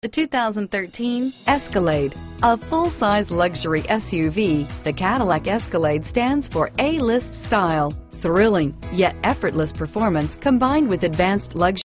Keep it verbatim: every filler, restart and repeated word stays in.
The two thousand thirteen Escalade. A full-size luxury S U V, the Cadillac Escalade stands for A-list style. Thrilling, yet effortless performance combined with advanced luxury